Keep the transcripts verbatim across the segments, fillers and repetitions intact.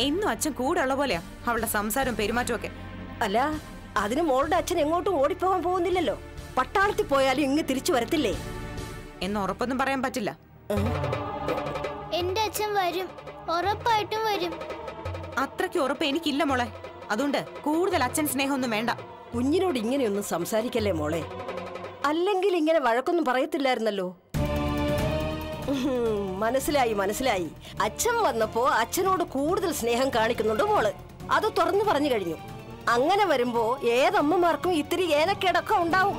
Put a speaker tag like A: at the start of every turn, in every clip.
A: എന്നും അച്ഛൻ കൂടെ ഉള്ള പോലെയാ അവളുടെ സംസാരവും പെരുമാറ്റവും ഒക്കെ.
B: അല്ല, അതിന് മോളുടെ അച്ഛൻ എങ്ങോട്ടും ഓടിപ്പോകാൻ പോകുന്നില്ലല്ലോ. പട്ടാളത്തിൽ പോയാലും ഇങ്ങ് തിരിച്ചു വരത്തില്ലേ
A: എന്ന് ഉറപ്പൊന്നും പറയാൻ പറ്റില്ല.
C: എന്റെ അച്ഛൻ വരും, ഉറപ്പായിട്ടും വരും.
A: അത്രയ്ക്ക് ഉറപ്പ് എനിക്കില്ല മോളെ. അതുകൊണ്ട് കൂടുതൽ അച്ഛൻ സ്നേഹമൊന്നും വേണ്ട.
B: കുഞ്ഞിനോട് ഇങ്ങനെയൊന്നും സംസാരിക്കല്ലേ മോളെ. അല്ലെങ്കിൽ ഇങ്ങനെ വഴക്കൊന്നും പറയത്തില്ലായിരുന്നല്ലോ. മനസ്സിലായി മനസ്സിലായി. അച്ഛൻ വന്നപ്പോ അച്ഛനോട് കൂടുതൽ സ്നേഹം കാണിക്കുന്നുണ്ട് മോള്. അത് തുറന്നു പറഞ്ഞു കഴിഞ്ഞു. അങ്ങനെ വരുമ്പോ ഏതമ്മമാർക്കും ഇത്തിരി ഏനക്കേടൊക്കെ ഉണ്ടാവും.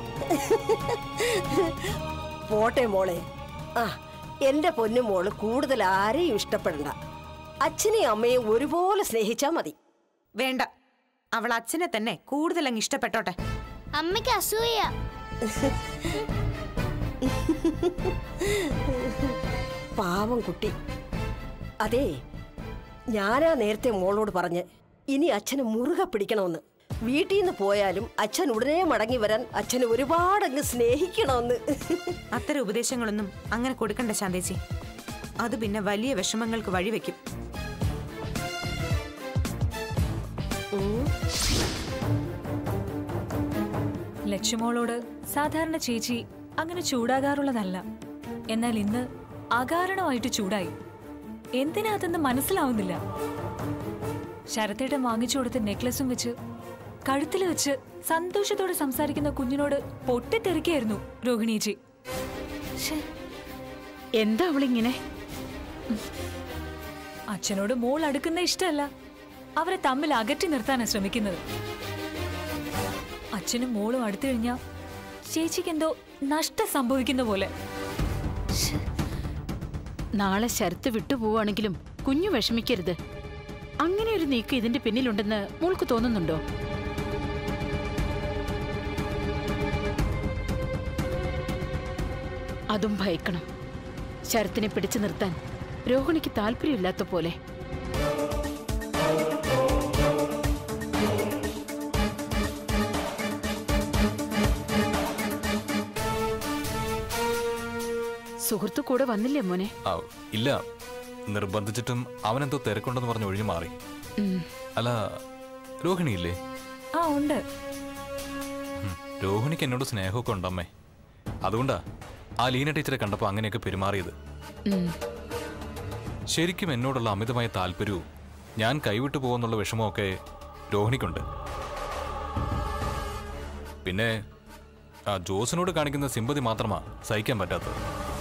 B: പോട്ടെ മോളെ. ആ, എന്റെ പൊന്നു മോള് കൂടുതൽ ആരെയും ഇഷ്ടപ്പെടണ്ട. അച്ഛനെയും അമ്മയും ഒരുപോലെ സ്നേഹിച്ചാ മതി.
A: വേണ്ട, അവൾ അച്ഛനെ തന്നെ കൂടുതൽ അങ്ങ് ഇഷ്ടപ്പെട്ടോട്ടെ.
C: അമ്മയ്ക്ക് അസൂയ.
B: പാവം കുട്ടി. അതെ, ഞാനാ നേരത്തെ മോളോട് പറഞ്ഞ് ഇനി അച്ഛനെ മുറുകെ പിടിക്കണമെന്ന്. വീട്ടിൽ നിന്ന് പോയാലും അച്ഛൻ ഉടനെ മടങ്ങി വരാൻ അച്ഛനെ ഒരുപാടങ്ങ് സ്നേഹിക്കണമെന്ന്.
A: അത്തരം ഉപദേശങ്ങളൊന്നും അങ്ങനെ കൊടുക്കണ്ട ശാന്തേച്ചി. അത് പിന്നെ വലിയ വിഷമങ്ങൾക്ക് വഴിവെക്കും.
D: ലക്ഷ്മോളോട് സാധാരണ ചേച്ചി അങ്ങനെ ചൂടാകാറുള്ളതല്ല. എന്നാൽ ഇന്ന് അകാരണമായിട്ട് ചൂടായി. എന്തിനാ അതെന്ന് മനസ്സിലാവുന്നില്ല. ശരത്തേട്ടൻ വാങ്ങിച്ചു കൊടുത്ത നെക്ലസും വെച്ച് കഴുത്തിൽ വെച്ച് സന്തോഷത്തോടെ സംസാരിക്കുന്ന കുഞ്ഞിനോട് പൊട്ടിത്തെറിക്കായിരുന്നു രോഹിണിയേച്ചി.
E: എന്താ അവളിങ്ങനെ?
D: അച്ഛനോട് മോൾ അടുക്കുന്ന ഇഷ്ടമല്ല, അവരെ തമ്മിൽ അകറ്റി നിർത്താനാണ് ശ്രമിക്കുന്നത്. അച്ഛനും മോളും അടുത്തു കഴിഞ്ഞാ ചേച്ചിക്ക് എന്തോ നഷ്ടം സംഭവിക്കുന്ന പോലെ.
E: നാളെ ശരത്ത് വിട്ടുപോവാണെങ്കിലും കുഞ്ഞു വിഷമിക്കരുത്. അങ്ങനെ ഒരു നീക്കം ഇതിന്റെ പിന്നിലുണ്ടെന്ന് മോൾക്ക് തോന്നുന്നുണ്ടോ? അതും ഭയക്കണം. ശരത്തിനെ പിടിച്ചു നിർത്താൻ രോഹിണിക്ക് താല്പര്യമില്ലാത്ത പോലെ. സുഹൃത്തു കൂടെ വന്നില്ലേ മോനെ?
F: ഇല്ല, നിർബന്ധിച്ചിട്ടും അവനെന്തോ തിരക്കുണ്ടെന്ന് പറഞ്ഞ് ഒഴിഞ്ഞു മാറി. അല്ല, രോഹിണിയില്ലേ?
D: ആ ഉണ്ട്.
F: രോഹിണിക്ക് എന്നോട് സ്നേഹമൊക്കെ ഉണ്ടമ്മേ. അതുകൊണ്ടാ ആ ലീന ടീച്ചറെ കണ്ടപ്പോ അങ്ങനെയൊക്കെ പെരുമാറിയത്. ശരിക്കും എന്നോടുള്ള അമിതമായ താല്പര്യവും ഞാൻ കൈവിട്ടു പോകുന്നുള്ള വിഷമമൊക്കെ രോഹിണിക്കുണ്ട്. പിന്നെ ആ ജോസിനോട് കാണിക്കുന്ന സിമ്പതി മാത്രമാ സഹിക്കാൻ പറ്റാത്തത്.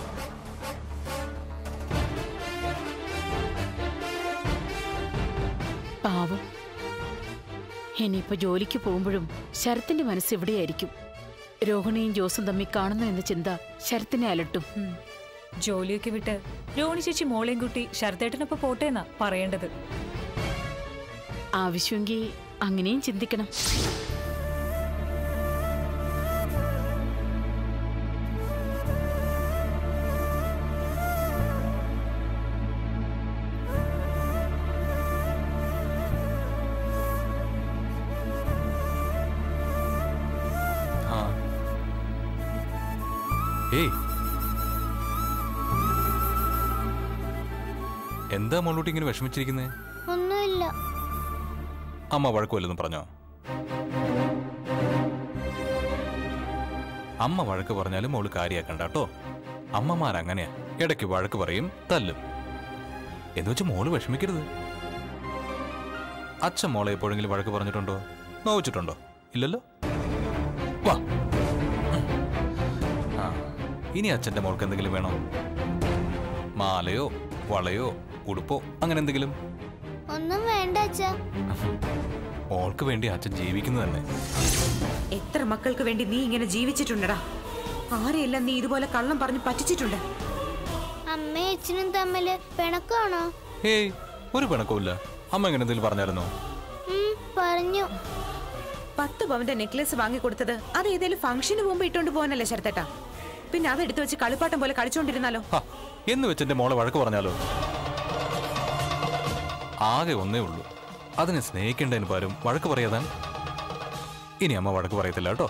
E: പാവം. ഇനിയിപ്പോ ജോലിക്ക് പോകുമ്പോഴും ശരത്തിന്റെ മനസ്സ് എവിടെയായിരിക്കും? രോഹിണിയും ജോസും തമ്മിൽ കാണുന്നു എന്ന ചിന്ത ശരത്തിനെ അലട്ടും.
D: ജോലിയൊക്കെ വിട്ട് രോഹിണി ചേച്ചി മോളെയും കുട്ടി ശരത്തേട്ടനൊപ്പം പോട്ടേന്നാ പറയേണ്ടത്.
E: ആവശ്യമെങ്കിൽ അങ്ങനെയും ചിന്തിക്കണം.
F: എന്താ മോളൂട്ടി ഇങ്ങനെ വിഷമിച്ചിരിക്കുന്നേ?
C: ഒന്നുമില്ല.
F: അമ്മ വഴക്കുമല്ലെന്ന് പറഞ്ഞോ? അമ്മ വഴക്ക് പറഞ്ഞാലും മോള് കാര്യാക്കണ്ട കേട്ടോ. അമ്മമാരങ്ങനെയാ, ഇടയ്ക്ക് വഴക്ക് പറയും, തല്ലും. എന്ന് വെച്ച് മോള് വിഷമിക്കരുത്. അച്ഛൻ മോളെ എപ്പോഴെങ്കിലും വഴക്ക് പറഞ്ഞിട്ടുണ്ടോ? നോവിച്ചിട്ടുണ്ടോ? ഇല്ലല്ലോ. വാ, ഇനി അച്ഛന്റെ മോൾക്ക് എന്തെങ്കിലും വേണോ? മാലയോ വളയോ ഉടുപ്പോ അങ്ങനെ എന്തെങ്കിലും?
C: ഒന്നും വേണ്ട അച്ഛാ.
F: മോൾക്ക് വേണ്ടി അച്ഛൻ ജീവിക്കുന്നു തന്നെ.
A: എത്ര മക്കൾക്ക് വേണ്ടി നീ ഇങ്ങനെ ജീവിച്ചിട്ടുണ്ടടാ. ആരെയെല്ലാം നീ ഇതുപോലെ കള്ളം പറഞ്ഞു പറ്റിച്ചിട്ടുണ്ട്.
C: അമ്മയും അച്ഛനും തമ്മില് പിണക്കാണോ?
F: ഏയ്, ഒരു പിണക്കമില്ല. അമ്മ എങ്ങനെ എന്തെങ്കിലും പറഞ്ഞായിരുന്നോ?
C: പറഞ്ഞു.
A: പത്ത് പവന്റെ നെക്ലേസ് വാങ്ങിക്കൊടുത്തത് അത് ഏതെങ്കിലും ഫംഗ്ഷന് പോകുമ്പോ ഇട്ടോണ്ട് പോകാനല്ലേ ശരത്തേട്ടാ? പിന്നെ അതെടുത്ത് വെച്ച് കളിപ്പാട്ടം പോലെ കളിച്ചോണ്ടിരുന്നാലോ?
F: എന്ന് വെച്ച് എന്റെ മോളെ വഴക്ക് പറഞ്ഞാലോ? ആകെ ഒന്നേ ഉള്ളൂ, അതിനെ സ്നേഹിക്കേണ്ടതിന് പകരം വഴക്ക് പറയാതാൻ. ഇനി അമ്മ വഴക്ക് പറയത്തില്ല കേട്ടോ.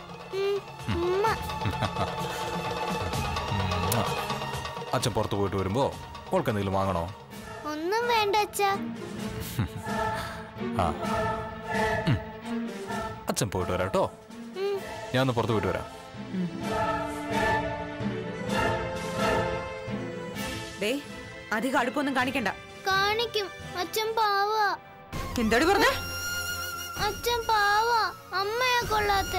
F: അച്ഛൻ പുറത്തു പോയിട്ട് വരുമ്പോ മോൾക്ക് എന്തെങ്കിലും വാങ്ങണോ?
C: ഒന്നും വേണ്ട അച്ഛാ.
F: ആ ഉം. അച്ഛൻ പോയിട്ട് വരാം കേട്ടോ. ഞാൻ ഒന്ന് പുറത്ത് പോയിട്ട് വരാം.
A: ദേ അധികം അടുപ്പൊന്നും കാണിക്കണ്ട.
C: കാണിക്കും. അച്ഛൻ പാവാ.
A: എന്താടി പറഞ്ഞേ?
C: അച്ഛൻ പാവാ. അമ്മയെ കൊള്ളാത്ത.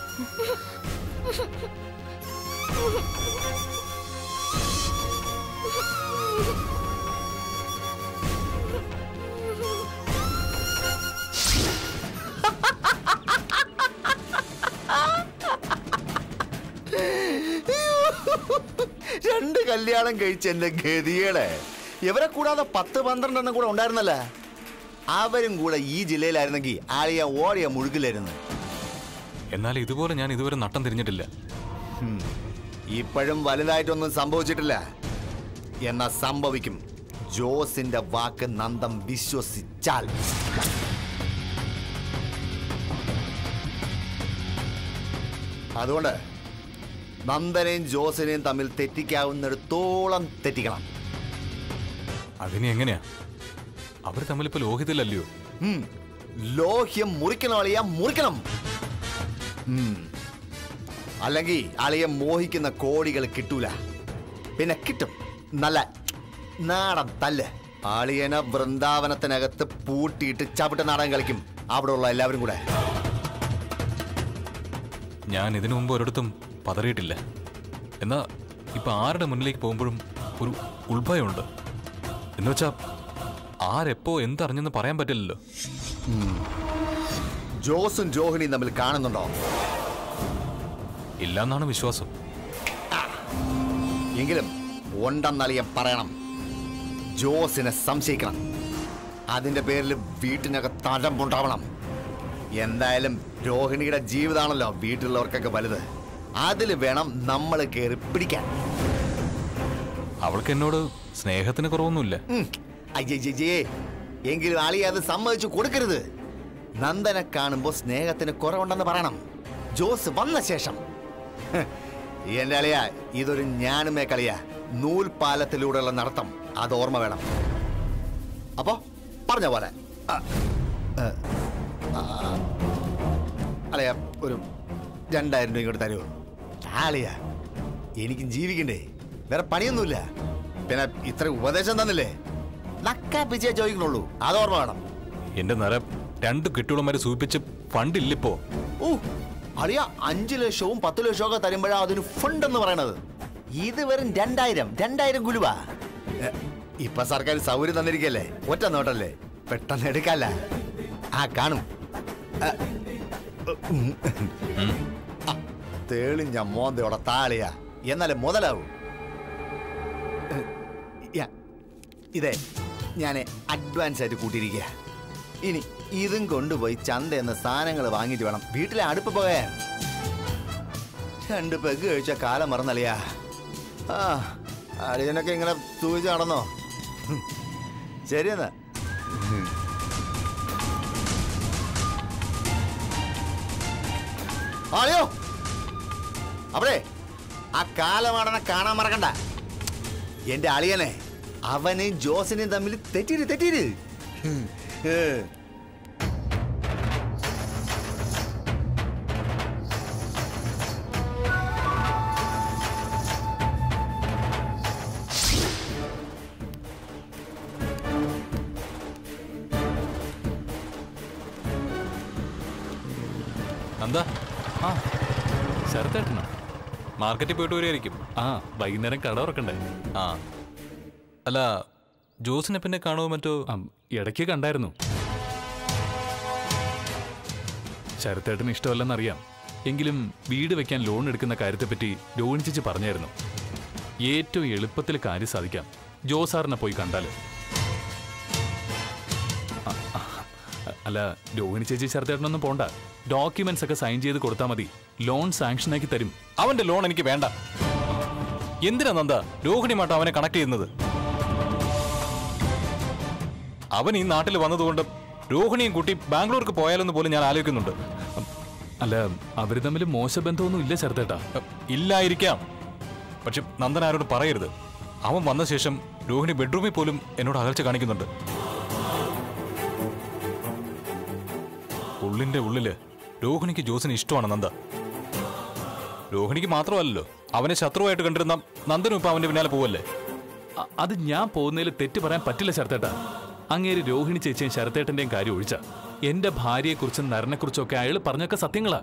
G: രണ്ട് കല്യാണം കഴിച്ച എന്റെ ഗതികളെ ഇവരെ കൂടാതെ പത്ത് പന്ത്രണ്ടെണ്ണം കൂടെ ഉണ്ടായിരുന്നല്ല. അവരും കൂടെ ഈ ജില്ലയിലായിരുന്നെങ്കിൽ ആളിയ ഓടിയ മുഴുകിലായിരുന്നു.
F: എന്നാൽ ഇതുപോലെ ഞാൻ ഇതുവരെ നട്ടം തിരിഞ്ഞിട്ടില്ല.
G: ഇപ്പോഴും വലുതായിട്ടൊന്നും സംഭവിച്ചിട്ടില്ല. എന്നാ സംഭവിക്കും. ജോസിന്റെ വാക്ക് നന്ദം വിശ്വസിച്ചാൽ. അതുകൊണ്ട് നന്ദനെയും ജോസിനെയും തമ്മിൽ തെറ്റിക്കാവുന്നിടത്തോളം തെറ്റിക്കണം.
F: അതിന് എങ്ങനെയാ? അവർ തമ്മിലിപ്പോ ലോഹിതല്ലല്ലോ.
G: ലോഹ്യം മുറിക്കണം അളിയ, മുറിക്കണം. അല്ലെങ്കിൽ അളിയെ മോഹിക്കുന്ന കോടികൾ കിട്ടൂല. പിന്നെ കിട്ടും നല്ല നാടൻ തല്ല്. അളിയനെ വൃന്ദാവനത്തിനകത്ത് പൂട്ടിയിട്ട് ചവിട്ട നാടകം കളിക്കും അവിടെ ഉള്ള എല്ലാവരും കൂടെ.
F: ഞാൻ ഇതിനു മുമ്പ് ഒരിടത്തും പതറിയിട്ടില്ല. എന്നാ ഇപ്പൊ ആരുടെ മുന്നിലേക്ക് പോകുമ്പോഴും ഒരു ഉൾഭയമുണ്ട്. എന്നുവെച്ചാ ആരെപ്പോ എന്തറിഞ്ഞെന്ന് പറയാൻ പറ്റില്ലല്ലോ.
G: ജോസും ജോഹിനിയും തമ്മിൽ കാണുന്നുണ്ടോ?
F: ഇല്ലെന്നാണ് വിശ്വാസം.
G: എങ്കിലും ഉണ്ടെന്നളിയൻ പറയണം. ജോസിനെ സംശയിക്കണം. അതിന്റെ പേരിൽ വീട്ടിനകത്ത് തഴമ്പുണ്ടാവണം. എന്തായാലും രോഹിണിയുടെ ജീവിതമാണല്ലോ വീട്ടിലുള്ളവർക്കൊക്കെ വലുത്. അതിൽ വേണം നമ്മൾ കയറി പിടിക്കാൻ.
F: അവൾക്ക് എന്നോട് സ്നേഹത്തിന് കുറവൊന്നുമില്ല.
G: അയ്യേ, എങ്കിലും അളിയെ അത് സമ്മതിച്ചു കൊടുക്കരുത്. നന്ദനെ കാണുമ്പോൾ സ്നേഹത്തിന് കുറവുണ്ടെന്ന് പറയണം. ജോസ് വന്ന ശേഷം. എന്റെ അളിയ, ഇതൊരു ഞാനുമേ കളിയാ. നൂൽപാലത്തിലൂടെയുള്ള നടത്തം അത് ഓർമ്മ വേണം. അപ്പോ പറഞ്ഞ പോലെ അളിയ ഒരു രണ്ടായിരം രൂപ ഇങ്ങോട്ട് തരുമോ? ആളിയ, എനിക്കും ജീവിക്കണ്ടേ, വേറെ പണിയൊന്നുമില്ല. പിന്നെ ഇത്ര ഉപദേശം തന്നില്ലേ, നക്കാപ്പിച്ചേ ചോദിക്കണുള്ളൂ, അത് ഓർമ്മ വേണം.
F: എന്റെ നിറ രണ്ട് കെട്ടിയോളന്മാരെ സൂചിപ്പിച്ച് ഫണ്ടില്ലിപ്പോ.
G: ഓ അളിയ, അഞ്ചു ലക്ഷവും പത്ത് ലക്ഷവും ഒക്കെ തരുമ്പോഴാ അതിന് ഫണ്ട് എന്ന് പറയണത്. ഇത് വെറും രണ്ടായിരം രണ്ടായിരം കുലുവ. ഇപ്പൊ സർക്കാർ സൗകര്യം തന്നിരിക്കല്ലേ, ഒറ്റ നോട്ടല്ലേ, പെട്ടെന്ന് എടുക്കല്ല. ആ കാണും. തേളിഞ്ഞ മോന്തയോടെ താളിയ, എന്നാലേ മുതലാവൂ. ഇതേ ഞാൻ അഡ്വാൻസ് ആയിട്ട് കൂട്ടിയിരിക്കുക. ഇനി ഇതും കൊണ്ടുപോയി ചന്തയെന്ന് സാധനങ്ങൾ വാങ്ങിയിട്ട് വേണം വീട്ടിലെ അടുപ്പ് പോകാൻ. രണ്ട് പെഗ് കഴിച്ച കാലം മറന്നളിയാ. ആ അളിയനൊക്കെ ഇങ്ങനെ സൂചിച്ച് നടന്നോ? ശരിയെന്നാ. അളിയോ, അവിടെ ആ കാലമാടനെ കാണാൻ മറക്കണ്ട. എന്റെ അളിയനെ അവനെയും ജോസിനെയും തമ്മിൽ തെറ്റിര് തെറ്റിര്.
F: എന്താ?
H: ആ ശരത്തേട്ടനോ?
F: മാർക്കറ്റിൽ പോയിട്ട് വരികയായിരിക്കും.
H: ആ വൈകുന്നേരം കട തുറക്കണ്ടേ?
F: ആ അല്ല, ജോസിനെ പിന്നെ കാണുമോ മറ്റോ?
H: ഇടയ്ക്ക് കണ്ടായിരുന്നു. ശരത്തേട്ടന് ഇഷ്ടമല്ലെന്നറിയാം. എങ്കിലും വീട് വെക്കാൻ ലോൺ എടുക്കുന്ന കാര്യത്തെപ്പറ്റി രോഹിണി ചേച്ചി പറഞ്ഞായിരുന്നു. ഏറ്റവും എളുപ്പത്തിൽ കാര്യം സാധിക്കാം ജോസാറിനെ പോയി കണ്ടാൽ. അല്ല, രോഹിണി ചേച്ചി ശരത്തേട്ടനൊന്നും പോണ്ട. ഡോക്യുമെന്റ്സ് ഒക്കെ സൈൻ ചെയ്ത് കൊടുത്താൽ മതി. ലോൺ സാങ്ഷൻ ആക്കി തരും.
F: അവന്റെ ലോൺ എനിക്ക് വേണ്ട. എന്തിനാ നന്ദ രോഹിണിയുമായിട്ട് അവനെ കണക്ട് ചെയ്യുന്നത്? അവൻ ഈ നാട്ടിൽ വന്നതുകൊണ്ട് രോഹിണിയും കൂട്ടി ബാംഗ്ലൂർക്ക് പോയാലെന്ന് പോലും ഞാൻ ആലോചിക്കുന്നുണ്ട്.
H: അല്ല, അവര് തമ്മിൽ മോശ ബന്ധമൊന്നും ഇല്ല ശരത്തേട്ടാ.
F: ഇല്ലായിരിക്കാം, പക്ഷെ നന്ദൻ ആരോട് പറയരുത്. അവൻ വന്ന ശേഷം രോഹിണി ബെഡ്റൂമിൽ പോലും എന്നോട് അകൽച്ച കാണിക്കുന്നുണ്ട്. ഉള്ളിന്റെ ഉള്ളില് രോഹിണിക്ക് ജോസിന് ഇഷ്ടമാണ് നന്ദ. രോഹിണിക്ക് മാത്രമല്ലല്ലോ, അവനെ ശത്രുവായിട്ട് കണ്ടിരുന്ന നന്ദനും ഇപ്പൊ അവന്റെ പിന്നാലെ പോവല്ലേ.
H: അ- അത് ഞാൻ പോകുന്നതിൽ തെറ്റ് പറയാൻ പറ്റില്ല ശരത്തേട്ടാ. അങ്ങേര് രോഹിണി ചേച്ചിയും ശരത്തേട്ടന്റെയും കാര്യം ഒഴിച്ച എന്റെ ഭാര്യയെക്കുറിച്ചും നരനെക്കുറിച്ചും ഒക്കെ അയാൾ പറഞ്ഞൊക്കെ സത്യങ്ങളാ.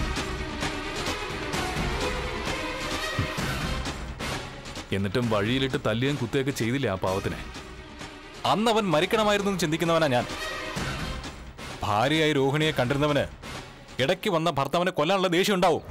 H: എന്നിട്ടും വഴിയിലിട്ട് തല്ലുകയും കുത്തുകയൊക്കെ ചെയ്തില്ല ആ പാവത്തിനെ.
F: അന്ന് അവൻ മരിക്കണമായിരുന്നു എന്ന് ചിന്തിക്കുന്നവനാ ഞാൻ. ഭാര്യയായി രോഹിണിയെ കണ്ടിരുന്നവന് ഇടയ്ക്ക് വന്ന ഭർത്താവിനെ കൊല്ലാനുള്ള ദേഷ്യം ഉണ്ടാവും.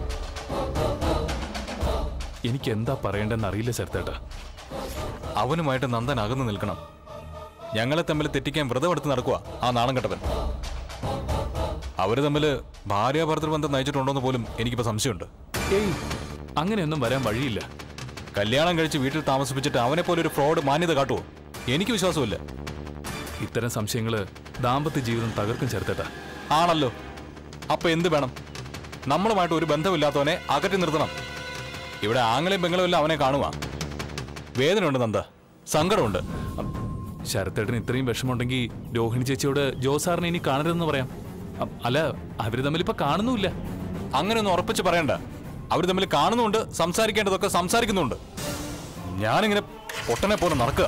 H: എനിക്ക് എന്താ പറയേണ്ടെന്ന് അറിയില്ല ശരത്തേട്ടാ.
F: അവനുമായിട്ട് നന്ദൻ അകന്നു നിൽക്കണം. ഞങ്ങളെ തമ്മിൽ തെറ്റിക്കാൻ വ്രതമെടുത്ത് നടക്കുക ആ നാണം കെട്ടവൻ. അവര് തമ്മിൽ ഭാര്യ ഭർത്തൃബന്ധം നയിച്ചിട്ടുണ്ടോന്ന് പോലും എനിക്കിപ്പോ സംശയമുണ്ട്.
H: ഏയ്, അങ്ങനെയൊന്നും വരാൻ വഴിയില്ല.
F: കല്യാണം കഴിച്ച് വീട്ടിൽ താമസിപ്പിച്ചിട്ട് അവനെ പോലെ ഒരു ഫ്രോഡ് മാന്യത കാട്ടുവോ? എനിക്ക് വിശ്വാസമില്ല.
H: ഇത്തരം സംശയങ്ങള് ദാമ്പത്യ ജീവിതം തകർക്കും ചേർത്തേട്ടാ.
F: ആണല്ലോ, അപ്പൊ എന്ത് വേണം? നമ്മളുമായിട്ട് ഒരു ബന്ധമില്ലാത്തവനെ അകറ്റി നിർത്തണം. ഇവിടെ ആങ്ങളെയും പെങ്ങളും എല്ലാം അവനെ കാണുക. വേദനയുണ്ട് നന്ദ, സങ്കടമുണ്ട്.
H: ശരത്തേട്ടന് ഇത്രയും വിഷമമുണ്ടെങ്കിൽ രോഹിണി ചേച്ചിയോട് ജോസാറിനെ ഇനി കാണരുതെന്ന് പറയാം. അ- അല്ല, അവര് തമ്മിൽ ഇപ്പൊ കാണുന്നുമില്ല.
F: അങ്ങനെയൊന്നും ഉറപ്പിച്ച് പറയണ്ട. അവർ തമ്മിൽ കാണുന്നുണ്ട്, സംസാരിക്കേണ്ടതൊക്കെ സംസാരിക്കുന്നുണ്ട്. ഞാനിങ്ങനെ പൊട്ടനെ പോലെ നടക്കുക.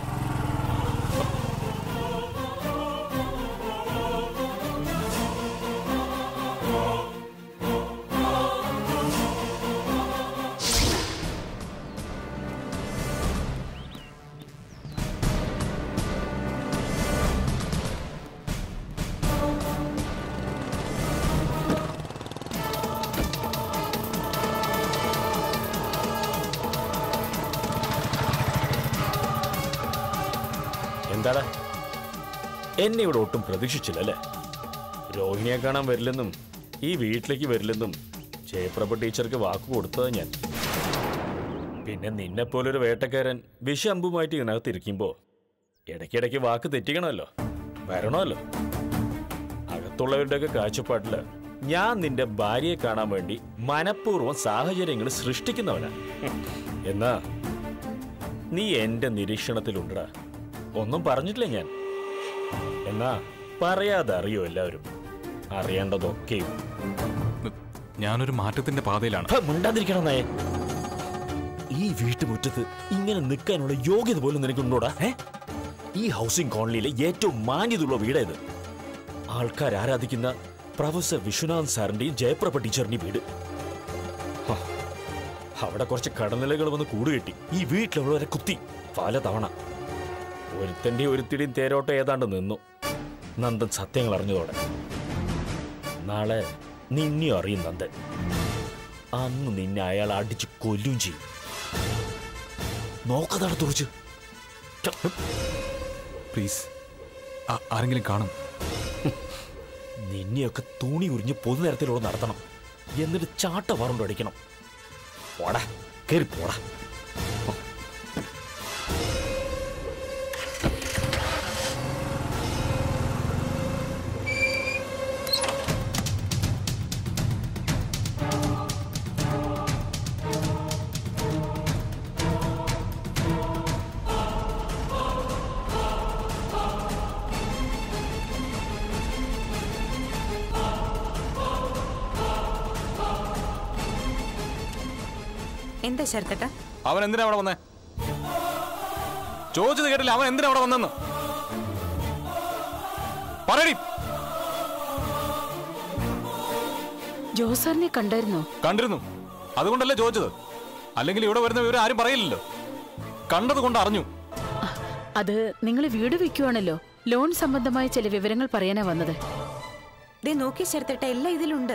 I: എന്താടാ, എന്നെ ഇവിടെ ഒട്ടും പ്രതീക്ഷിച്ചില്ലല്ലേ? രോഹിണിയെ കാണാൻ വരില്ലെന്നും ഈ വീട്ടിലേക്ക് വരില്ലെന്നും ജയപ്രഭ ടീച്ചർക്ക് വാക്ക് കൊടുത്തത് ഞാൻ. പിന്നെ നിന്നെപ്പോലൊരു വേട്ടക്കാരൻ വിഷമ്പുമായിട്ട് ഇതിനകത്തിരിക്കുമ്പോ ഇടയ്ക്കിടയ്ക്ക് വാക്ക് തെറ്റിക്കണമല്ലോ, വരണമല്ലോ. അകത്തുള്ളവരുടെയൊക്കെ കാഴ്ചപ്പാടില് ഞാൻ നിന്റെ ഭാര്യയെ കാണാൻ വേണ്ടി മനഃപൂർവ്വം സാഹചര്യങ്ങൾ സൃഷ്ടിക്കുന്നവനാ. എന്നാ നീ എന്റെ നിരീക്ഷണത്തിലുണ്ടടാ. ഒന്നും പറഞ്ഞിട്ടില്ല ഞാൻ. എന്നാ പറയാതെ അറിയോ എല്ലാവരും, അറിയേണ്ടതൊക്കെയും.
F: ഞാനൊരു മാറ്റത്തിന്റെ പാതയിലാണ്.
I: മിണ്ടാതിരിക്കണം നായേ. ഈ വീട്ടുമുറ്റത്ത് ഇങ്ങനെ നിൽക്കാനുള്ള യോഗ്യത പോലും നിനക്കുണ്ടോടാ? ഏ ഈ ഹൗസിംഗ് കോളനിയിലെ ഏറ്റവും മാന്യതുള്ള വീടേത്. ആൾക്കാർ ആരാധിക്കുന്ന പ്രൊഫസർ വിശ്വനാഥ് സാറിന്റെയും ജയപ്രഭ ടീച്ചറിന്റെയും വീട്. ഹ, അവിടെ കുറച്ച് കടനിലകൾ വന്ന് കൂടുകെട്ടി ഈ വീട്ടിലുള്ളവരെ കുത്തി പലതവണ. ഒരുത്തന്റെ ഒരുത്തിടിയും തേരോട്ടം ഏതാണ്ട് നിന്നു. നന്ദൻ സത്യങ്ങൾ അറിഞ്ഞതോടെ. നാളെ നിന്നെയും അറിയും നന്ദൻ. അന്ന് നിന്നെ അയാൾ അടിച്ച് കൊല്ലും ചെയ്യും. നോക്കതാണ് തുറച്ച്.
F: പ്ലീസ്, ആരെങ്കിലും കാണും.
I: നിന്നെയൊക്കെ തുണി ഉരിഞ്ഞ് പൊതുനിരത്തിലൂടെ നടത്തണം. എന്നിട്ട് ചാട്ട പറണ്ട് അടിക്കണം. പോടാ, കേറി പോടാ.
A: എന്താ ശരത്തേട്ടാ?
F: അവൻ എന്തിനാ അവിടെ വന്നേ? ചോദിച്ചത് കേട്ടില്ല. അവൻ എന്തിനാ അവിടെ വന്നെന്ന് പറയടി.
E: ജോസാറിനെ കണ്ടായിരുന്നോ?
F: കണ്ടിരുന്നു, അതുകൊണ്ടല്ലേ ചോദിച്ചത്. അല്ലെങ്കിൽ ഇവിടെ വരുന്ന വിവരം ആരും പറയില്ലല്ലോ. കണ്ടത് കൊണ്ട് അറിഞ്ഞു.
E: അത് നിങ്ങൾ വീട് വെക്കുവാണല്ലോ, ലോൺ സംബന്ധമായ ചില വിവരങ്ങൾ പറയാനാ വന്നത്.
A: ദേ നോക്കി ശരത്തേട്ട, എല്ലാം ഇതിലുണ്ട്.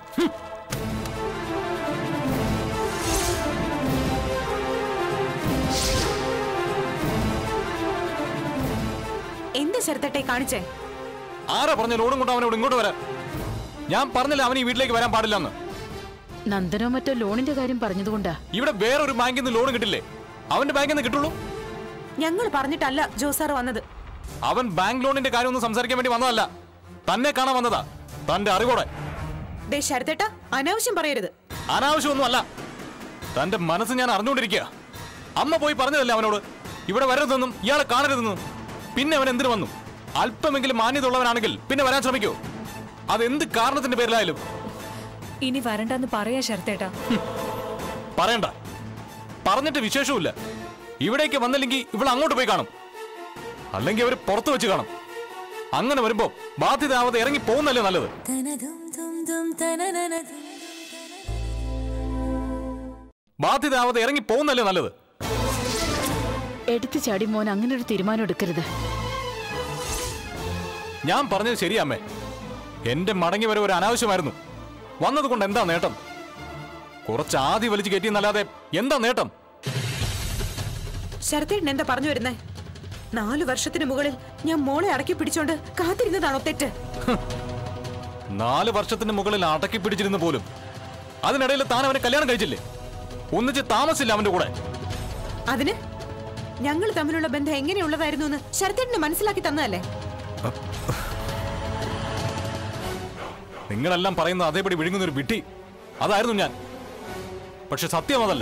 A: എന്താ ശരത്തേട്ടെ കാണിച്ചേ?
F: ആരാ പറഞ്ഞ ലോണും കൊണ്ട് അവനോട് ഇങ്ങോട്ട് വരാൻ? ഞാൻ പറഞ്ഞില്ല അവൻ ഈ വീട്ടിലേക്ക് വരാൻ പാടില്ലെന്ന്.
E: നന്ദനോ മറ്റോ ലോണിന്റെ കാര്യം പറഞ്ഞതുകൊണ്ടാ.
F: ഇവിടെ വേറൊരു ബാങ്കിൽ നിന്ന് ലോൺ കിട്ടില്ലേ? അവന്റെ ബാങ്കിൽ നിന്ന് കിട്ടുള്ളൂ.
A: ഞങ്ങൾ പറഞ്ഞിട്ടല്ല ജോസാർ വന്നത്.
F: അവൻ ബാങ്ക് ലോണിന്റെ കാര്യം ഒന്നും സംസാരിക്കാൻ വേണ്ടി വന്നതല്ല, തന്നെ കാണാൻ വന്നതാ. തന്റെ അറിവോടെ.
A: ദേ ശരത്തേട്ട, അനാവശ്യം പറയരുത്.
F: അനാവശ്യമൊന്നും അല്ല, തന്റെ മനസ്സ് ഞാൻ അറിഞ്ഞുകൊണ്ടിരിക്കുക. അമ്മ പോയി പറഞ്ഞതല്ലേ അവനോട് ഇവിടെ വരരുതെന്നും ഇയാളെ കാണരുതെന്നും. പിന്നെ അവൻ എന്തിനു വന്നു? അല്പമെങ്കിലും മാന്യത ഉള്ളവനാണെങ്കിൽ പിന്നെ വരാൻ ശ്രമിക്കൂ. അതെന്ത് കാരണത്തിന്റെ പേരിലായാലും.
D: ഇനി വരണ്ടെന്ന് പറയാ ശരത്തേട്ടാ.
F: പറയണ്ട, പറഞ്ഞിട്ട് വിശേഷമില്ല. ഇവിടേക്ക് വന്നില്ലെങ്കിൽ ഇവിടെ അങ്ങോട്ട് പോയി കാണും, അല്ലെങ്കിൽ അവർ പുറത്തു വെച്ച് കാണും. അങ്ങനെ വരുമ്പോ ബാധ്യതയാവാതെ ഇറങ്ങി പോകുന്നല്ലേ നല്ലത്. ബാധ്യതയാവാതെ ഇറങ്ങി പോകുന്നല്ലേ നല്ലത്.
E: എടുത്തു ചാടി മോൻ അങ്ങനെ ഒരു തീരുമാനം എടുക്കരുത്.
F: ഞാൻ പറഞ്ഞത് ശരിയമ്മേ. എന്റെ മടങ്ങി വരെ ഒരു അനാവശ്യമായിരുന്നു. വന്നത് കൊണ്ട് എന്താ നേട്ടം? കുറച്ച് ആദ്യം വലിച്ചു കയറ്റിയെന്നല്ലാതെ എന്താ നേട്ടം?
A: ശരത്തേട്ടൻ എന്താ പറഞ്ഞു വരുന്നേ? നാലു വർഷത്തിന് മുകളിൽ ഞാൻ മോളെ അടക്കി പിടിച്ചോണ്ട് കാത്തിരുന്നതാണോ തെറ്റ്?
F: നാല് വർഷത്തിന് മുകളിൽ അടക്കി പിടിച്ചിരുന്നു പോലും അതിനിടയിൽ താൻ അവനെ കല്യാണം കഴിച്ചില്ലേ? ഒന്നിച്ച് താമസില്ല അവന്റെ കൂടെ.
A: അതിന് ഞങ്ങൾ തമ്മിലുള്ള ബന്ധം എങ്ങനെയുള്ളതായിരുന്നു എന്ന് ശരത്തേട്ടന് മനസ്സിലാക്കി തന്നതല്ലേ?
F: നിങ്ങളെല്ലാം പറയുന്ന അതേപടി വിഴുങ്ങുന്ന ഒരു വിട്ടി അതായിരുന്നു ഞാൻ. പക്ഷെ സത്യം അതല്ല.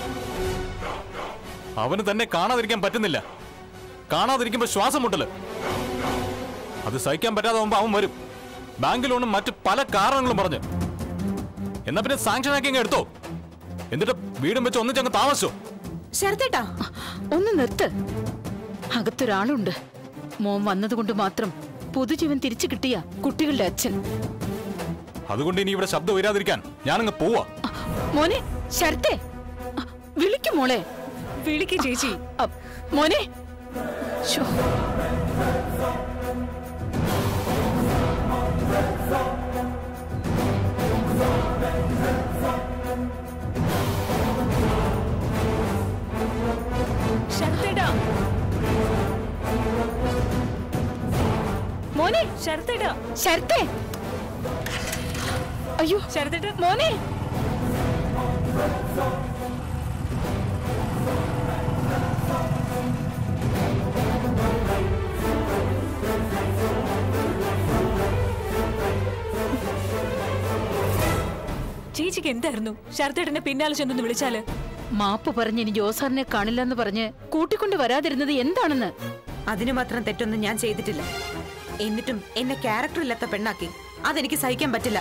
F: അവന് തന്നെ കാണാതിരിക്കാൻ പറ്റുന്നില്ല. കാണാതിരിക്കുമ്പോ ശ്വാസം മുട്ടല്. അത് സഹിക്കാൻ പറ്റാതെ ആവുമ്പോ അവൻ വരും, ബാങ്ക് ലോണും മറ്റു പല കാരണങ്ങളും പറഞ്ഞ്. എന്നാ പിന്നെ സാങ്ഷൻ ആക്കി അങ്ങ് എടുത്തോ, എന്നിട്ട് വീടും വെച്ച് ഒന്നിച്ചങ്ങ് താമസിച്ചോ.
A: ശരത്തേട്ടാ
E: ഒന്ന് നിർത്ത്. അകത്തൊരാളുണ്ട്. മോൻ വന്നതുകൊണ്ട് മാത്രം പൊതുജീവൻ തിരിച്ചു കിട്ടിയ കുട്ടികളുടെ അച്ഛൻ.
F: അതുകൊണ്ട് ഇനി ഇവിടെ ശബ്ദം ഉയരാതിരിക്കാൻ ഞാനങ്ങ് പോവാ.
E: മോനെ ശരത്തേ, വിളിക്കും മോളെ.
D: വിളിക്ക് ചേച്ചി.
E: മോനെ ശോ.
D: ശരത്തേട്ടാ,
E: മോനെ
D: ശരത്തേട്ടാ,
E: ശരത്തേ. അയ്യോ
D: ശരത്തേട്ടാ,
E: മോനെ.
D: ചേച്ചിക്ക് എന്തായിരുന്നു ശരത്തേട്ടനെ പിന്നാലെ ചെന്നൊന്ന് വിളിച്ചാല്?
E: മാപ്പ് പറഞ്ഞ് ഇനി ജോസാറിനെ കാണില്ലെന്ന് പറഞ്ഞ് കൂട്ടിക്കൊണ്ട് വരാതിരുന്നത് എന്താണെന്ന്.
A: അതിനു മാത്രം തെറ്റൊന്നും ഞാൻ ചെയ്തിട്ടില്ല. എന്നിട്ടും എന്നെ ക്യാരക്ടർ ഇല്ലാത്ത പെണ്ണാക്കി. അതെനിക്ക് സഹിക്കാൻ പറ്റില്ല.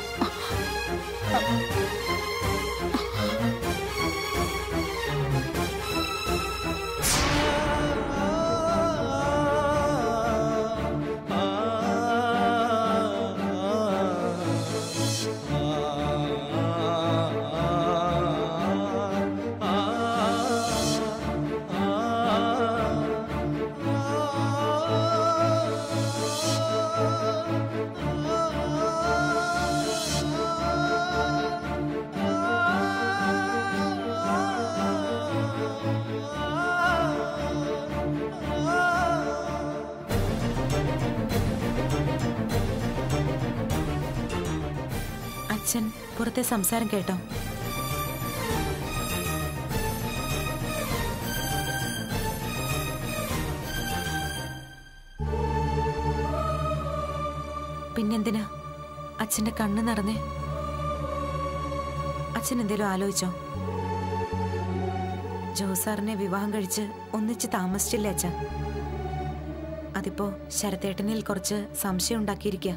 A: അച്ഛൻ പുറത്തെ സംസാരം കേട്ടോ? പിന്നെന്തിനാ അച്ഛന്റെ കണ്ണ് നിറഞ്ഞേ? അച്ഛൻ എന്തേലും ആലോചിച്ചോ? ജോസാറിനെ വിവാഹം കഴിച്ച് ഒന്നിച്ച് താമസിച്ചില്ലേ അച്ഛൻ? അതിപ്പോ ശരത്തേട്ടനിൽ കുറച്ച് സംശയം ഉണ്ടാക്കിയിരിക്കുക.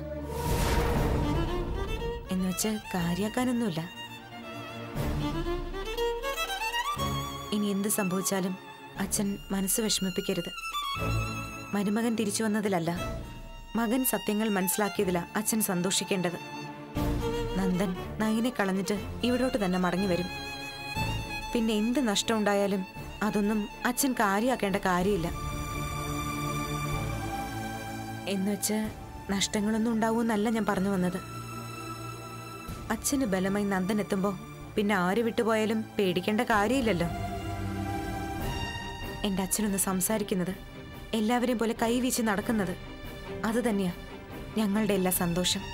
A: എന്നുവെച്ച് കാര്യാക്കാനൊന്നുമില്ല. ഇനി എന്ത് സംഭവിച്ചാലും അച്ഛൻ മനസ്സ് വിഷമിപ്പിക്കരുത്. മരുമകൻ തിരിച്ചു വന്നതിലല്ല, മകൻ സത്യങ്ങൾ മനസ്സിലാക്കിയതിലാ അച്ഛൻ സന്തോഷിക്കേണ്ടത്. നന്ദൻ നയനെ കളഞ്ഞിട്ട് ഇവിടോട്ട് തന്നെ മടങ്ങി വരും. പിന്നെ എന്ത് നഷ്ടം ഉണ്ടായാലും അതൊന്നും അച്ഛൻ കാര്യാക്കേണ്ട കാര്യമില്ല. എന്നുവെച്ച് നഷ്ടങ്ങളൊന്നും ഉണ്ടാവൂന്നല്ല ഞാൻ പറഞ്ഞു വന്നത്. അച്ഛന് ബലമായി നന്ദൻ എത്തുമ്പോ പിന്നെ ആര് വിട്ടുപോയാലും പേടിക്കേണ്ട കാര്യമില്ലല്ലോ. എന്റെ അച്ഛനൊന്ന് സംസാരിക്കുന്നത്, എല്ലാവരെയും പോലെ കൈവീച്ച് നടക്കുന്നത്, അത് തന്നെയാ ഞങ്ങളുടെ എല്ലാ സന്തോഷം.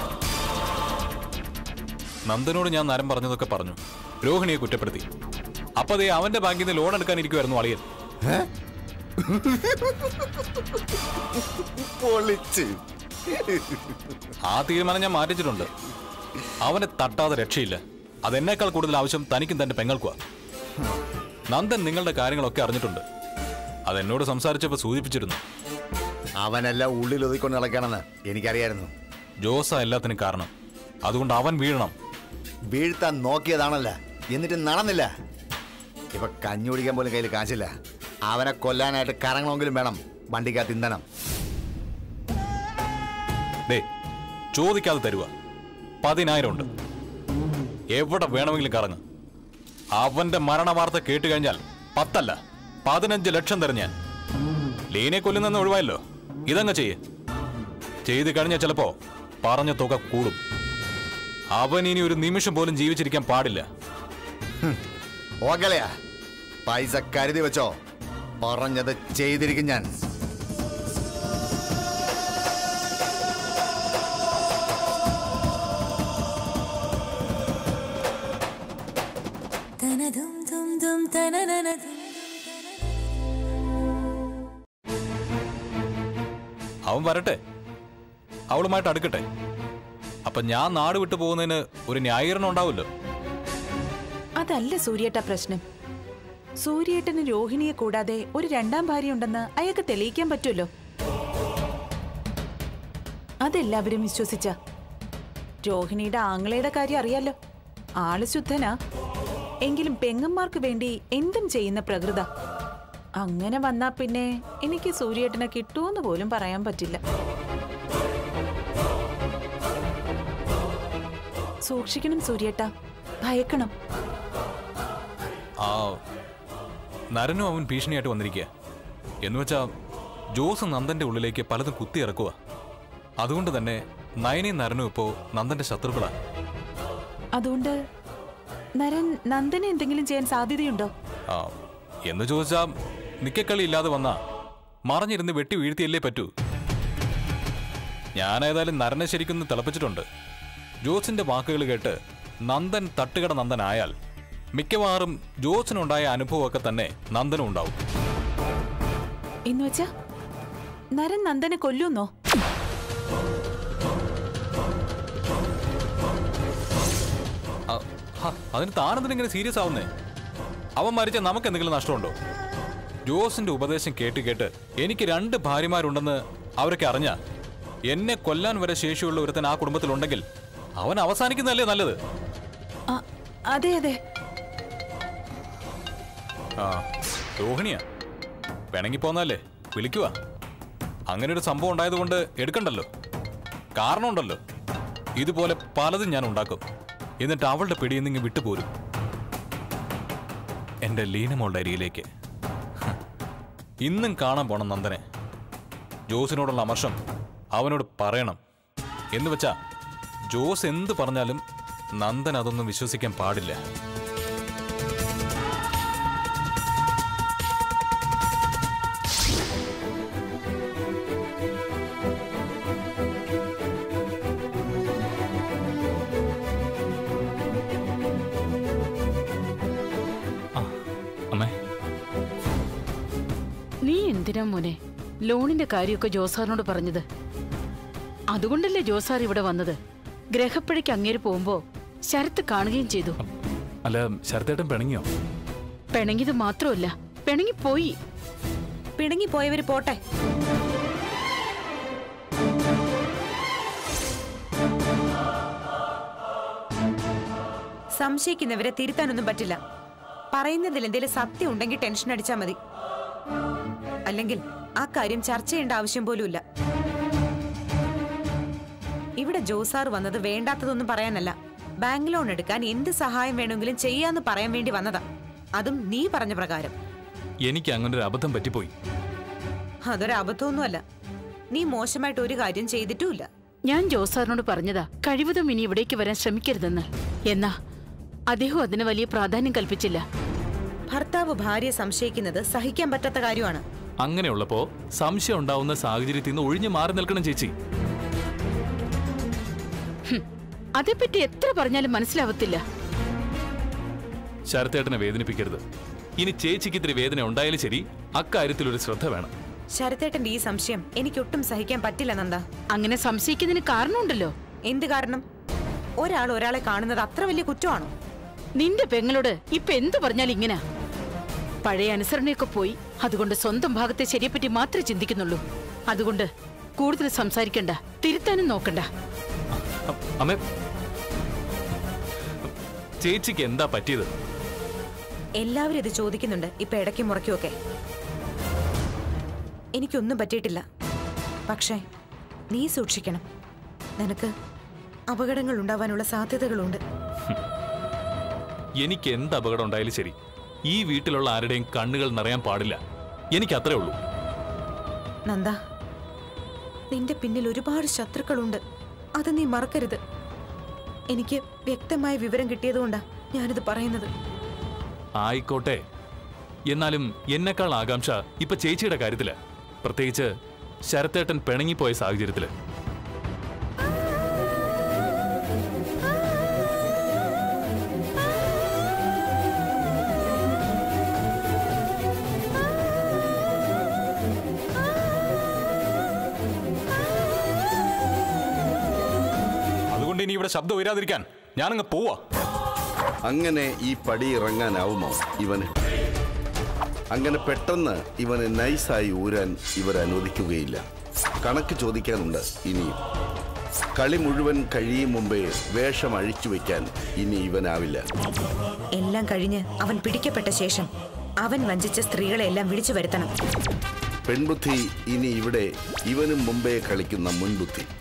F: നന്ദനോട് ഞാൻ നേരം പറഞ്ഞതൊക്കെ പറഞ്ഞു. രോഹിണിയെ കുറ്റപ്പെടുത്തി. അപ്പൊ അതേ അവന്റെ ബാങ്കിൽ നിന്ന് ലോൺ എടുക്കാൻ ഇരിക്കുമായിരുന്നു അളിയൻ. ആ തീരുമാനം ഞാൻ മാറ്റിച്ചിട്ടുണ്ട്. അവനെ തട്ടാതെ രക്ഷയില്ല. അതെന്നേക്കാൾ കൂടുതൽ ആവശ്യം തനിക്കും തന്റെ പെങ്ങൾക്കുവാ. നന്ദൻ നിങ്ങളുടെ കാര്യങ്ങളൊക്കെ അറിഞ്ഞിട്ടുണ്ട്. അതെന്നോട് സംസാരിച്ചപ്പോ സൂചിപ്പിച്ചിരുന്നു.
G: അവനെല്ലാം ഉള്ളിൽ ഒതുക്കൊണ്ട് നടക്കണമെന്ന് എനിക്കറിയായിരുന്നു.
F: ജോസ എല്ലാത്തിനും കാരണം. അതുകൊണ്ട് അവൻ വീഴണം.
G: വീഴ്ത്താൻ നോക്കിയതാണല്ല, എന്നിട്ട് നടന്നില്ല. ഇപ്പൊ കഞ്ഞി കുടിക്കാൻ പോലും കയ്യിൽ കാശില്ല. അവനെ കൊല്ലാനായിട്ട് കറങ്ങണമെങ്കിലും വേണം വണ്ടിക്കകത്ത് ഇന്ധനം.
F: ദേ, ചോദിക്കാതെ തരുക. പതിനായിരം ഉണ്ട്. എവിടെ വേണമെങ്കിലും കറങ്ങ്. അവന്റെ മരണ വാർത്ത കേട്ട് കഴിഞ്ഞാൽ പത്തല്ല പതിനഞ്ച് ലക്ഷം തരും ഞാൻ. ലീനെ കൊല്ലുന്നെന്ന് ഒഴിവായല്ലോ. ഇതങ്ങ് ചെയ്യ്. ചെയ്ത് കഴിഞ്ഞാൽ ചിലപ്പോ പറഞ്ഞ തുക കൂടും. അവൻ ഇനി ഒരു നിമിഷം പോലും ജീവിച്ചിരിക്കാൻ പാടില്ല.
G: ഓക്കലയാ, പൈസ കരുതി വെച്ചോ. പറഞ്ഞത് ചെയ്തിരിക്കും ഞാൻ.
F: അവൻ വരട്ടെ, അവളുമായിട്ട് അടുക്കട്ടെ. അപ്പൊ ഞാൻ നാട് വിട്ടു പോകുന്നതിന് ഒരു ന്യായീകരണം ഉണ്ടാവുമല്ലോ.
A: അതല്ല സൂര്യേട്ട പ്രശ്നം. സൂര്യേട്ടന് രോഹിണിയെ കൂടാതെ ഒരു രണ്ടാം ഭാര്യ ഉണ്ടെന്ന് അയാൾക്ക് തെളിയിക്കാൻ പറ്റുമല്ലോ. അതെല്ലാവരും വിശ്വസിച്ച. രോഹിണിയുടെ ആങ്ങളയുടെ കാര്യം അറിയാലോ. ആള് ശുദ്ധനാ. എങ്കിലും പെങ്ങന്മാർക്ക് വേണ്ടി എന്തും ചെയ്യുന്ന പ്രകൃത. അങ്ങനെ വന്നാ പിന്നെ എനിക്ക് സൂര്യേട്ടനെ കിട്ടുമെന്ന് പോലും പറയാൻ പറ്റില്ല. സൂക്ഷിക്കണം സൂര്യേട്ട, ഭയക്കണം.
F: ആ നരനും അവൻ ഭീഷണിയായിട്ട് വന്നിരിക്കുക. എന്നുവെച്ചാ ജോസ് നന്ദന്റെ ഉള്ളിലേക്ക് പലതും കുത്തി ഇറക്കുക. അതുകൊണ്ട് തന്നെ നയനയും നരനും ഇപ്പോ നന്ദന്റെ ശത്രുക്കളാണ്.
A: അതുകൊണ്ട് നരൻ നന്ദനെ എന്തെങ്കിലും ചെയ്യാൻ സാധ്യതയുണ്ടോ?
F: ആ എന്ന് ചോദിച്ചാ നിക്കക്കളി ഇല്ലാതെ വന്നാ മറിഞ്ഞിരുന്ന് വെട്ടി വീഴ്ത്തിയല്ലേ പറ്റൂ. ഞാനേതായാലും നരനെ ശരിക്കൊന്ന് തിളപ്പിച്ചിട്ടുണ്ട്. ജോസിന്റെ വാക്കുകൾ കേട്ട് നന്ദൻ തട്ടുകട നന്ദനായാൽ മിക്കവാറും ജോസിനുണ്ടായ അനുഭവമൊക്കെ തന്നെ നന്ദനും ഉണ്ടാവും.
A: എന്നുവെച്ചാ നരൻ നന്ദനെ കൊല്ലുന്നോ?
F: അതിന് താനെന്തിനിങ്ങനെ സീരിയസ് ആവുന്നേ? അവൻ മരിച്ച നമുക്ക് എന്തെങ്കിലും നഷ്ടമുണ്ടോ? ജോസിന്റെ ഉപദേശം കേട്ട് കേട്ട് എനിക്ക് രണ്ട് ഭാര്യമാരുണ്ടെന്ന് അവരൊക്കെ അറിഞ്ഞ എന്നെ കൊല്ലാൻ വരെ ശേഷിയുള്ള ഒരുത്തൻ ആ കുടുംബത്തിലുണ്ടെങ്കിൽ അവൻ അവസാനിക്കുന്നതല്ലേ നല്ലത്?
A: അതെ അതെ.
F: ആ രോഹിണിയാ പിണങ്ങിപ്പോന്നല്ലേ വിളിക്കുക. അങ്ങനെ ഒരു സംഭവം ഉണ്ടായതുകൊണ്ട് എടുക്കണ്ടല്ലോ. കാരണമുണ്ടല്ലോ. ഇതുപോലെ പലതും ഞാൻ ഉണ്ടാക്കും. എന്നിട്ട് അവളുടെ പിടിയിൽ നിന്ന് വിട്ടുപോരും എന്റെ ലീനമോളുടെ അരിയിലേക്ക്. ഇന്നും കാണാൻ പോണം നന്ദനെ. ജോസിനോടുള്ള അമർഷം അവനോട് പറയണം. എന്ന് വെച്ചാ ജോസ് എന്ത് പറഞ്ഞാലും നന്ദൻ അതൊന്നും വിശ്വസിക്കാൻ പാടില്ല.
E: നീ എന്തിനാ മോനെ ലോണിന്റെ കാര്യമൊക്കെ ജോസാറിനോട് പറഞ്ഞത്? അതുകൊണ്ടല്ലേ ജോസാർ ഇവിടെ വന്നത്. ഗ്രഹപ്പഴയ്ക്ക് അങ്ങേര് പോകുമ്പോ ശരത്ത് കാണുകയും ചെയ്തു.
H: അല്ല, ശരത്തേട്ടൻ പിണങ്ങിയോ?
E: പിണങ്ങിയത് മാത്രമല്ല, പിണങ്ങിപ്പോയി.
A: പിണങ്ങിപ്പോയവര് പോട്ടെ. സംശയിക്കുന്നവരെ തിരുത്താനൊന്നും പറ്റില്ല. പറയുന്നതിൽ എന്തെങ്കിലും സത്യം ഉണ്ടെങ്കിൽ ടെൻഷൻ അടിച്ചാ മതി. അല്ലെങ്കിൽ ആ കാര്യം ചർച്ച ചെയ്യേണ്ട ആവശ്യം പോലുമില്ല. ഇവിടെ ജോസാർ വന്നത് വേണ്ടാത്തതൊന്നും പറയാനല്ല. ബാങ്ക് ലോൺ എടുക്കാൻ എന്ത് സഹായം വേണമെങ്കിലും ചെയ്യാന്ന് പറയാൻ വേണ്ടി വന്നതാ. അതും നീ പറഞ്ഞ പ്രകാരം.
H: എനിക്ക് അങ്ങനെ ഒരു അബദ്ധം പറ്റിപ്പോയി.
A: അതൊരു അബദ്ധമൊന്നുമല്ല. നീ മോശമായിട്ട് ഒരു കാര്യം ചെയ്തിട്ടുമില്ല.
E: ഞാൻ ജോസാറിനോട് പറഞ്ഞതാ കഴിവതും ഇനി ഇവിടേക്ക് വരാൻ ശ്രമിക്കരുതെന്ന്. എന്നാ അദ്ദേഹം അതിന് വലിയ പ്രാധാന്യം കൽപ്പിച്ചില്ല.
A: ഭർത്താവ് ഭാര്യയെ സംശയിക്കുന്നത് സഹിക്കാൻ പറ്റാത്ത കാര്യമാണ്.
H: അങ്ങനെയുള്ളപ്പോ സംശയം ഉണ്ടാവുന്ന സാഹചര്യത്തിൽ നിന്ന് ഒഴിഞ്ഞു മാറി നിൽക്കണം ചേച്ചി.
E: അതേപ്പറ്റി എത്ര പറഞ്ഞാലും മനസ്സിലാവത്തില്ല.
H: ശരത്തേട്ടനെ വേദനിപ്പിക്കരുത്. ഇനി ചേച്ചിക്ക് ഇത്തിരി വേദന ഉണ്ടായാലും ശരി, അക്കാര്യത്തിൽ ഒരു ശ്രദ്ധ വേണം.
A: ശരത്തേട്ടന്റെ ഈ സംശയം എനിക്കൊട്ടും സഹിക്കാൻ പറ്റില്ല നന്ദ.
E: അങ്ങനെ സംശയിക്കുന്നതിന് കാരണമുണ്ടല്ലോ.
A: എന്ത് കാരണം? ഒരാൾ ഒരാളെ കാണുന്നത് അത്ര വലിയ കുറ്റമാണോ?
E: നിന്റെ പെങ്ങളോട് ഇപ്പൊ എന്തു പറഞ്ഞാൽ ഇങ്ങനെ പഴയ അനുസരണയൊക്കെ പോയി. അതുകൊണ്ട് സ്വന്തം ഭാഗത്തെ ശരിയെപ്പറ്റി മാത്രമേ ചിന്തിക്കുന്നുള്ളൂ. അതുകൊണ്ട് കൂടുതൽ സംസാരിക്കണ്ട, തിരുത്താനും നോക്കണ്ട.
H: അമ്മേ, ചേച്ചിക്ക് എന്താ പറ്റിയത്?
A: എല്ലാവരും ഇത് ചോദിക്കുന്നുണ്ട് ഇപ്പൊ ഇടയ്ക്കും മുറയ്ക്കുമൊക്കെ. എനിക്കൊന്നും പറ്റിയിട്ടില്ല. പക്ഷേ നീ സൂക്ഷിക്കണം. നിനക്ക് അപകടങ്ങൾ ഉണ്ടാവാനുള്ള സാധ്യതകളുണ്ട്.
H: എനിക്ക് എന്ത് അപകടം ഉണ്ടായാലും ശരി, ഈ വീട്ടിലുള്ള ആരുടെയും കണ്ണുകൾ നിറയാൻ പാടില്ല. എനിക്ക് അത്രേ ഉള്ളൂ.
A: നന്ദ, നിന്റെ പിന്നിൽ ഒരുപാട് ശത്രുക്കളുണ്ട്. അത് നീ മറക്കരുത്. എനിക്ക് വ്യക്തമായ വിവരം കിട്ടിയതുകൊണ്ടാ ഞാനിത് പറയുന്നത്.
H: ആയിക്കോട്ടെ, എന്നാലും എന്നെക്കാൾ ആകാംക്ഷ ഇപ്പൊ ചേച്ചിയുടെ കാര്യത്തില്, പ്രത്യേകിച്ച് ശരത്തേട്ടൻ പിണങ്ങിപ്പോയ സാഹചര്യത്തില്.
F: അതുകൊണ്ട് ഇനി ഇവിടെ ശബ്ദം ഉയരാതിരിക്കാൻ ഞാനങ്ങ് പോവാ.
J: അങ്ങനെ ഈ പടി ഇറങ്ങാനാവുമോ ഇവന്? അങ്ങനെ പെട്ടെന്ന് ഇവന് നൈസായി ഊരാൻ ഇവർ അനുവദിക്കുകയില്ല. കണക്ക് ചോദിക്കാനുണ്ട് ഇനിയും. കളി മുഴുവൻ കഴിയും മുമ്പേ വേഷം അഴിച്ചു വെക്കാൻ ഇനി ഇവനാവില്ല.
A: എല്ലാം കഴിഞ്ഞ് അവൻ പിടിക്കപ്പെട്ട ശേഷം അവൻ വഞ്ചിച്ച സ്ത്രീകളെല്ലാം വിളിച്ചു വരുത്തണം.
J: പെൺബുദ്ധി ഇനി ഇവിടെ ഇവനും മുമ്പേ കളിക്കുന്ന മുൻബുദ്ധി.